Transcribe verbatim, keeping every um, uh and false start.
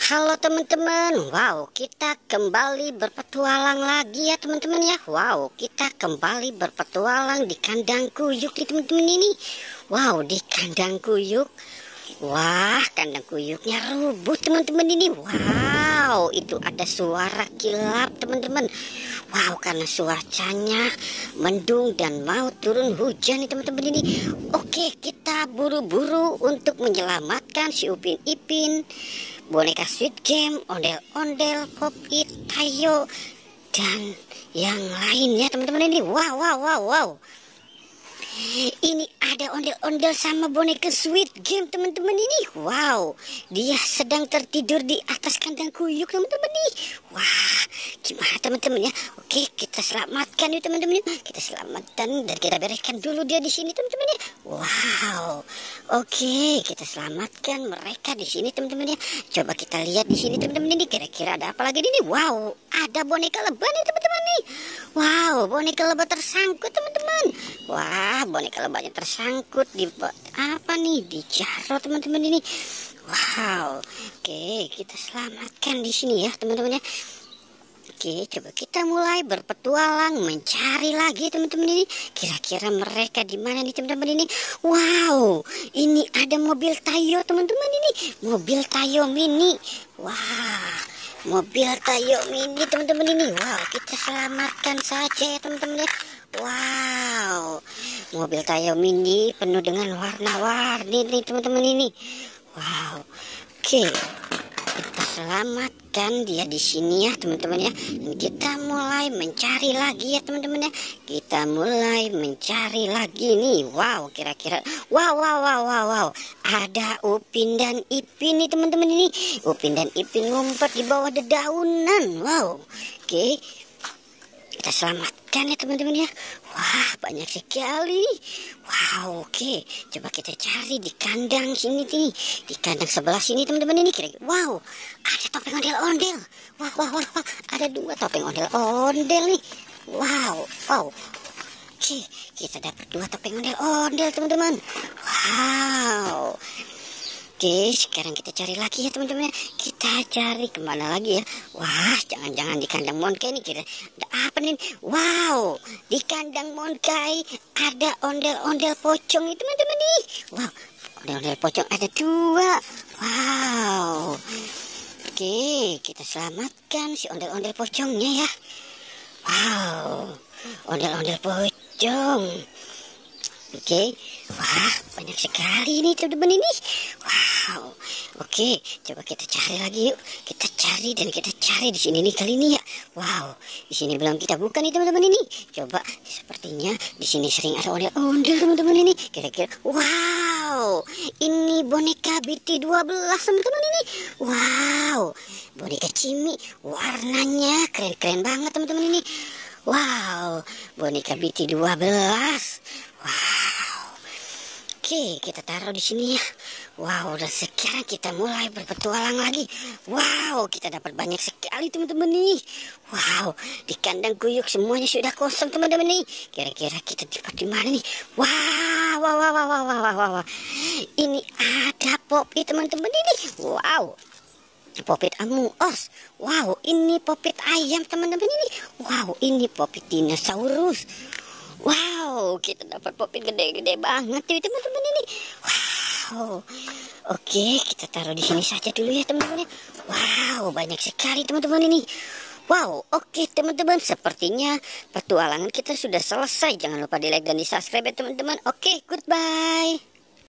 Halo teman-teman, wow kita kembali berpetualang lagi ya teman-teman ya. Wow kita kembali berpetualang di kandang kuyuk nih teman-teman ini. Wow di kandang kuyuk. Wah kandang kuyuknya rubuh teman-teman ini. Wow itu ada suara kilap teman-teman. Wow karena cuacanya mendung dan mau turun hujan nih teman-teman ini. Oke kita buru-buru untuk menyelamatkan si Upin Ipin, boneka Squid Game, ondel-ondel, Pop-It, Tayo, dan yang lainnya teman-teman ini. Wow, wow, wow, wow. Ini ada ondel-ondel sama boneka Squid Game teman-teman ini. Wow, dia sedang tertidur di atas kandang kuyuk teman-teman ini. Wah, gimana teman-teman ya? Oke, kita selamatkan yuk teman-teman. Kita selamatkan dan kita bereskan dulu dia di sini teman-teman ya. Wow, oke, kita selamatkan mereka di sini teman-teman ya. Coba kita lihat di sini teman-teman ini. Kira-kira ada apa lagi di ini? Wow, ada boneka lebah nih teman-teman nih. Wow, boneka lebah tersangkut teman-teman. Wah, boneka lebahnya tersangkut di apa nih? Di jaro teman-teman ini. Wow, oke, kita selamatkan di sini ya teman-teman ya. Oke, coba kita mulai berpetualang mencari lagi teman-teman ini. Kira-kira mereka di mana nih teman-teman ini? Wow, ini ada mobil Tayo teman-teman ini. Mobil Tayo mini. Wah, mobil Tayo mini teman-teman ini. Wow, kita selamatkan saja ya teman-teman ya. Wow, mobil Tayo mini penuh dengan warna-warni nih teman-teman ini. Wow, oke, kita selamatkan dia di sini ya teman-teman ya. Dan kita mulai mencari lagi ya teman-teman ya. Kita mulai mencari lagi nih. Wow, kira-kira, wow, wow, wow, wow, wow. Ada Upin dan Ipin nih teman-teman ini. Upin dan Ipin ngumpet di bawah dedaunan. Wow, oke. Kita selamatkan ya teman-teman ya. Wah banyak sekali. Wow oke. Coba kita cari di kandang sini nih. Di kandang sebelah sini teman-teman ini. Kira-kira wow ada topeng ondel-ondel. Wah wah wah wah. Ada dua topeng ondel-ondel nih. Wow wow. Oke kita dapat dua topeng ondel-ondel teman-teman. Wow. Oke, sekarang kita cari lagi ya teman-teman. Kita cari kemana lagi ya? Wah, jangan-jangan di kandang Monkai ini kira ada apa nih? Wow, di kandang Monkai ada ondel-ondel pocong itu teman-teman nih. Wow, ondel-ondel pocong ada dua. Wow. Oke, kita selamatkan si ondel-ondel pocongnya ya. Wow, ondel-ondel pocong. Oke, wah banyak sekali nih teman-teman ini. Wow, oke, coba kita cari lagi yuk. Kita cari dan kita cari di sini nih kali ini ya. Wow, di sini belum kita buka nih teman-teman ini. Coba, sepertinya di sini sering ada ondel-ondel teman-teman ini. Kira-kira, wow, ini boneka B T dua belas teman-teman ini. Wow, boneka Cimi, warnanya keren-keren banget teman-teman ini. Wow, boneka B T dua belas. Wow. Oke, kita taruh di sini ya. Wow, dan sekarang kita mulai berpetualang lagi. Wow, kita dapat banyak sekali teman-teman nih. Wow, di kandang kuyuk semuanya sudah kosong teman-teman nih. Kira-kira kita dapat di mana nih? Wow, wow, wow, wow, wow, wow, wow. Ini ada Pop-It teman-teman ini. Wow. Pop-It Among Us. Wow, ini Pop-It ayam teman-teman ini. Wow, ini Pop-It dinosaurus. Wow, kita dapat Pop-It gede-gede banget nih teman-teman ini. Wow. Oke, kita taruh di sini saja dulu ya teman-teman. Wow, banyak sekali teman-teman ini. Wow, oke teman-teman, sepertinya petualangan kita sudah selesai. Jangan lupa di like dan di subscribe ya teman-teman. Oke, goodbye.